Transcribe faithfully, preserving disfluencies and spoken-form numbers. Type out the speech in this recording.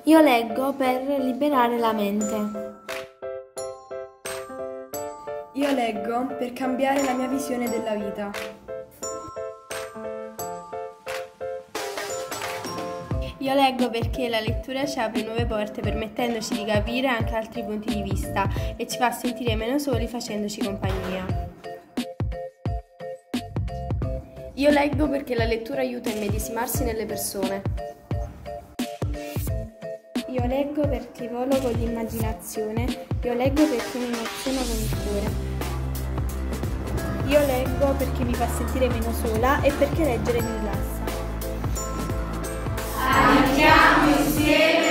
Io leggo per liberare la mente. Io leggo per cambiare la mia visione della vita. Io leggo perché la lettura ci apre nuove porte permettendoci di capire anche altri punti di vista e ci fa sentire meno soli facendoci compagnia. Io leggo perché la lettura aiuta a immedesimarsi nelle persone. Io leggo perché volo con l'immaginazione. Io leggo perché mi emoziono con il cuore. Io leggo perché mi fa sentire meno sola e perché leggere mi rilassa. Andiamo insieme